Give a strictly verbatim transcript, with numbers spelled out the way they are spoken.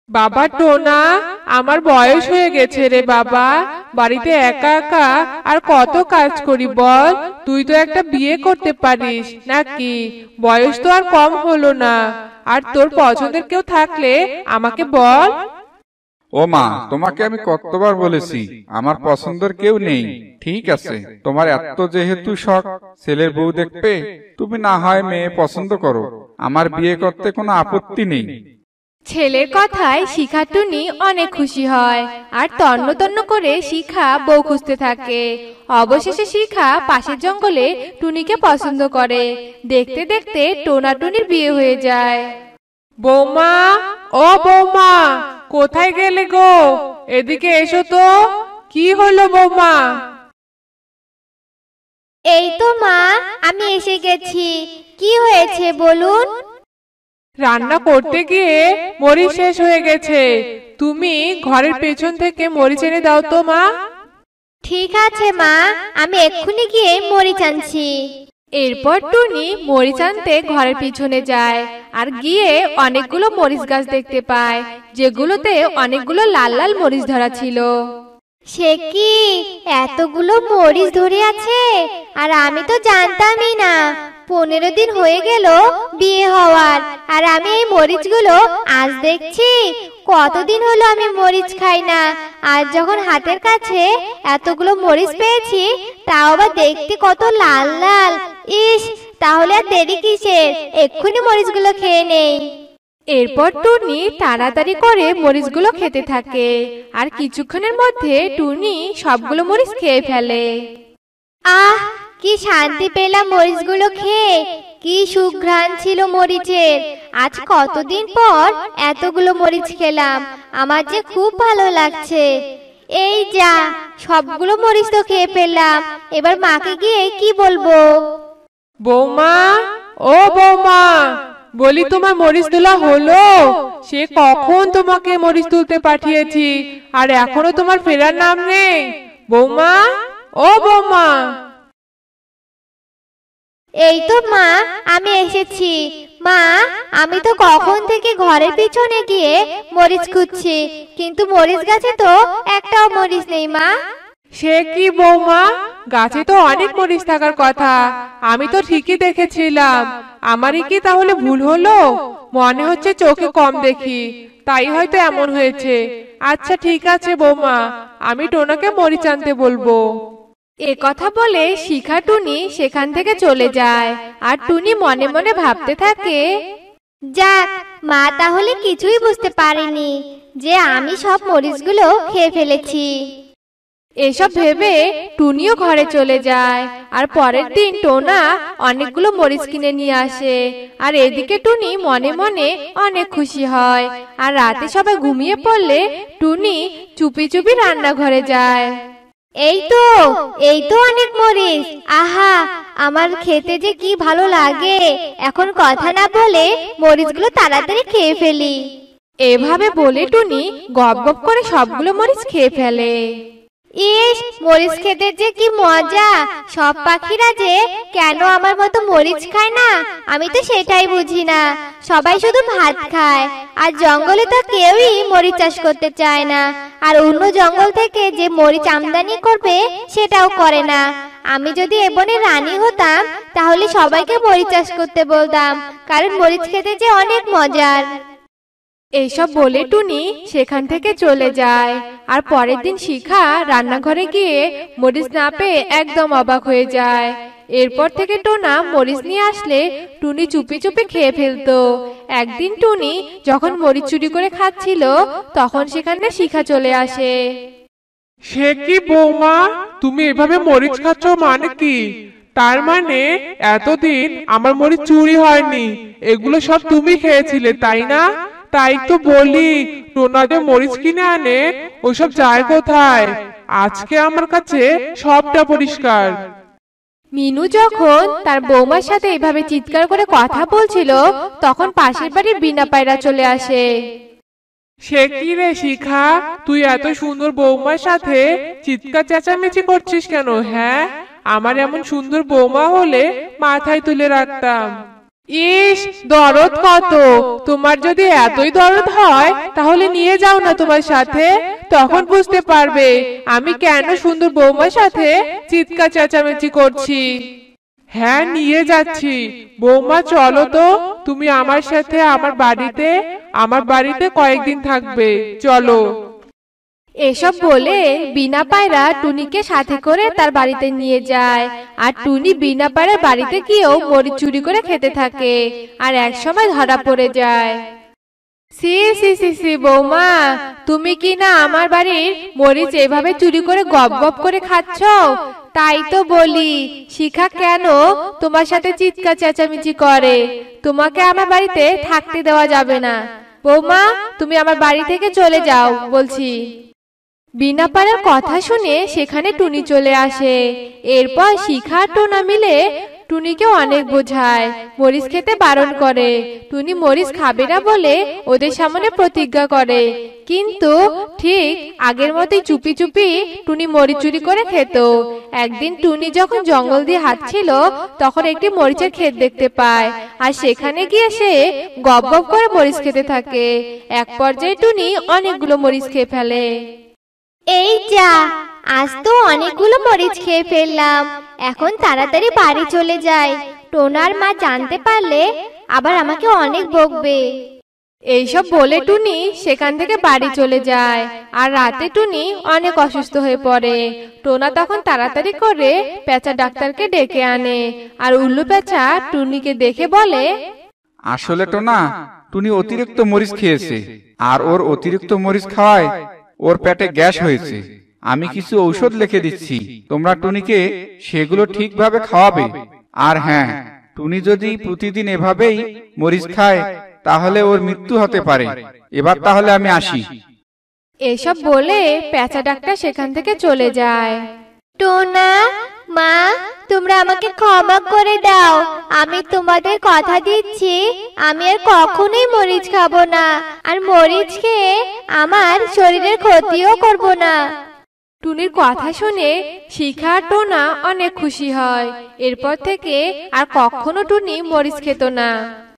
বাবা টোনা, আমার বয়স হয়ে গেছে রে বাবা। বাড়িতে একা একা আর কত কাজ করি বল। তুই তো একটা বিয়ে করতে পারিস নাকি? বয়স তো আর কম হলো না। আর তোর পছন্দের কেউ থাকলে আমাকে বল। ও মা, তোমাকে আমি কতবার বলেছি আমার পছন্দের কেউ নেই। ঠিক আছে, তোমার এত যেহেতু শখ ছেলের বউ দেখবে, তুমি না হয় মেয়ে পছন্দ করো, আমার বিয়ে করতে কোনো আপত্তি নেই। ছেলের কথায় শিখা টুনি অনেক খুশি হয় আর তন্ন তন্ন করে শিখা বউ খুঁজতে থাকে। অবশেষে শিখা পাশের জঙ্গলে টুনিকে পছন্দ করে। দেখতে দেখতে টোনা টুনির বিয়ে হয়ে যায়। বৌমা, ও বৌমা, কোথায় গেলে গো? এদিকে এসো তো। কি হলো বৌমা? এই তো মা, আমি এসে গেছি। কি হয়েছে বলুন? রান্না করতে গিয়ে মরিচ শেষ হয়ে গেছে। তুমি ঘরের পেছন থেকে মরিচ এনে দাও তো মা। ঠিক আছে মা, আমি এক্ষুনি গিয়ে মরিচ আনছি। এরপর টুনি মরিচ আনতে ঘরের পিছনে যায় আর গিয়ে অনেকগুলো মরিচ গাছ দেখতে পায়, যেগুলোতে অনেকগুলো লাল লাল মরিচ ধরা ছিল। সে কি, এতগুলো মরিচ ধরে আছে? আর আমি তো জানতামই না। পনেরো দিন হয়ে গেল বিয়ে হওয়ার, আর আমি এই মরিচগুলো আজ দেখছি। কতদিন হলো আমি মরিচ খাই না, আজ যখন হাতের কাছে এতগুলো মরিচ পেয়েছি, তাও আবার দেখতে কত লাল লাল। ইস, তাহলে আর দেরি কিসের, এক্ষুনি মরিচগুলো খেয়ে নেই। এরপর টুনি তাড়াতাড়ি করে মরিচগুলো খেতে থাকে আর কিছুক্ষণের মধ্যে টুনি সবগুলো মরিচ খেয়ে ফেলে। আহ, কি শান্তি পেলাম মরিচগুলো খেয়ে। কি সুঘ্রাণ ছিল মরিচের। আজ কতদিন পর এতগুলো মরিচ খেলাম, আমার যে খুব ভালো লাগছে। এই যা, সবগুলো মরিচ তো খেয়ে ফেললাম, এবার মাকে গিয়ে কি বলবো? বৌমা, ও বৌমা, বলি তোমার মরিচ তোলা হলো? সে কখন তোমাকে মরিচ তুলতে পাঠিয়েছি, আর এখনো তোমার ফেরার নাম নেই। বৌমা, ও বৌমা। এই তো মা, আমি এসেছি। মা, আমি তো কখন থেকে ঘরের পিছনে গিয়ে মরিচ খুঁজছি, কিন্তু মরিচ গাছে তো একটাও মরিচ নেই মা। সে কি বৌমা, গাছে তো অনেক মরিচ থাকার কথা। আমি তো ঠিকই দেখেছিলাম। আমারই কি তাহলে ভুল হলো? মনে হচ্ছে চোখে কম দেখি, তাই হয়তো এমন হয়েছে। আচ্ছা ঠিক আছে বৌমা, আমি টোনাকে মরিচ আনতে বলবো। এ কথা বলে শিখা টুনি সেখান থেকে চলে যায় আর টুনি মনে মনে ভাবতে থাকে, যাক, মা তাহলে কিছুই বুঝতে পারেনি যে আমি সব মরিচগুলো খেয়ে ফেলেছি। এসব ভেবে টুনিও ঘরে চলে যায় আর পরের দিন টোনা অনেকগুলো মরিচ কিনে নিয়ে আসে। আর এদিকে টুনি মনে মনে অনেক খুশি হয়। আর রাতে সবাই ঘুমিয়ে পড়লে টুনি চুপি চুপি রান্নাঘরে যায়। এই তো, এই তো অনেক মরিচ। আহা, আমার খেতে যে কি ভালো লাগে। এখন কথা না বলে মরিচগুলো তাড়াতাড়ি খেয়ে ফেলি। এভাবে বলে টুনি গপ গপ করে সবগুলো মরিচ খেয়ে ফেলে। ইস, মরিচ খেতে যে কি মজা। সব পাখিরা যে কেন আমার মতো মরিচ খায় না, আমি তো সেটাই বুঝি না। সবাই শুধু ভাত খায়, আর জঙ্গলে তো কেউই মরিচ চাষ করতে চায় না। আর অন্য জঙ্গল থেকে যে মরিচ আমদানি করবে সেটাও করে না। আমি যদি এ বনে রানী হতাম, তাহলে সবাইকে মরিচ চাষ করতে বলতাম, কারণ মরিচ খেতে যে অনেক মজার। এইসব বলে টুনি সেখান থেকে চলে যায়। আর পরের দিন শিখা রান্নাঘরে গিয়ে মরিচ না পেয়ে একদম অবাক হয়ে যায়। এরপর থেকে টোনা মরিচ নিয়ে আসলে টুনি চুপি চুপি খেয়ে ফেলতো। একদিন টুনি যখন মরিচ চুরি করে খাচ্ছিল, তখন সেখানে শিখা চলে আসে। সে কি বৌমা, তুমি এভাবে মরিচ খাচ্ছ মানে কি? তার মানে এতদিন আমার মরিচ চুরি হয়নি, এগুলো সব তুমি খেয়েছিলে তাই না? তাই তো বলি, টোনা যে মরিচ কিনে আনে ওসব যায় কোথায়? আজকে আমার কাছে সবটা পরিষ্কার। মিনু যখন তার বৌমার সাথে এভাবে চিৎকার করে কথা বলছিল, তখন পাশের বাড়ির বিনা পায়রা চলে আসে। সে কি রে শিখা, তুই এত সুন্দর বৌমার সাথে চিৎকার চেঁচামেচি করছিস কেন? হ্যাঁ, আমার এমন সুন্দর বৌমা হলে মাথায় তুলে রাখতাম। ইস, দরদ কত! তোমার যদি এতই দরদ হয় তাহলে নিয়ে যাও না তোমার সাথে, তখন বুঝতে পারবে আমি কেন সুন্দর বৌমার সাথে চিৎকার চেঁচামেচি করছি। হ্যাঁ, নিয়ে যাচ্ছি। বৌমা চলো তো, তুমি আমার সাথে আমার বাড়িতে আমার বাড়িতে কয়েকদিন থাকবে, চলো। এসব বলে বিনা পায়রা টুনিকে সাথে করে তার বাড়িতে নিয়ে যায়। আর টুনি বিনা পায়রার বাড়িতে গিয়েও মরিচ চুরি করে খেতে থাকে, আর এক সময় ধরা পড়ে যায়। সি সি সি সি বৌমা, তুমি কি না আমার বাড়ির মরিচ এভাবে চুরি করে গপ গপ করে খাচ্ছ? তাই তো বলি, শিখা কেন তোমার সাথে চিৎকার চেঁচামেচি করে? তোমাকে আমার বাড়িতে থাকতে দেওয়া যাবে না। বৌমা, তুমি আমার বাড়ি থেকে চলে যাও বলছি। বিনা পাড়ার কথা শুনে সেখানে টুনি চলে আসে। এরপর শিখা আর টোনা মিলে টুনিকে অনেক বোঝায়, মরিচ খেতে বারণ করে। টুনি মরিচ খাবে না বলে ওদের সামনে প্রতিজ্ঞা করে, কিন্তু ঠিক আগের মতোই চুপি চুপি টুনি মরিচ চুরি করে খেত। একদিন টুনি যখন জঙ্গল দিয়ে হাঁটছিল তখন একটি মরিচের ক্ষেত দেখতে পায়, আর সেখানে গিয়ে সে গপ গপ করে মরিচ খেতে থাকে। এক পর্যায়ে টুনি অনেকগুলো মরিচ খেয়ে ফেলে। এই যা, আজ তো অনেকগুলো মরিচ খেয়ে ফেললাম, এখন তাড়াতাড়ি বাড়ি চলে যাই। টোনার মা জানতে পারলে আবার আমাকে অনেক বকবে। এইসব বলে টুনি সেখান থেকে বাড়ি চলে যায়। আর রাতে টুনি অনেক অসুস্থ হয়ে পড়ে। টোনা তখন তাড়াতাড়ি করে পেঁচা ডাক্তারকে ডেকে আনে, আর উল্লু পেঁচা টুনিকে দেখে বলে, আসলে টোনা, টুনি অতিরিক্ত মরিচ খেয়েছে, আর ওর অতিরিক্ত মরিচ খাওয়ায় ওর পেটে গ্যাস হয়েছে। আমি কিছু ঔষধ লিখে দিচ্ছি, তোমরা টুনিকে সেগুলো ঠিকভাবে খাওয়াবে। আর হ্যাঁ, টুনি যদি প্রতিদিন এভাবেই মরিচ খায় তাহলে ওর মৃত্যু হতে পারে। এবার তাহলে আমি আসি। এসব বলে পেঁচা ডাক্তার সেখান থেকে চলে যায়। টোনা মা, তোমরা আমাকে ক্ষমা করে দাও। আমি তোমাদের কথা দিচ্ছি আমি আর কখনোই মরিচ খাবো না, আর মরিচ খেয়ে আমার শরীরের ক্ষতিও করব না। টুনির কথা শুনে শিখা আর টোনা অনেক খুশি হয়। এরপর থেকে আর কখনো টুনি মরিচ খেত না।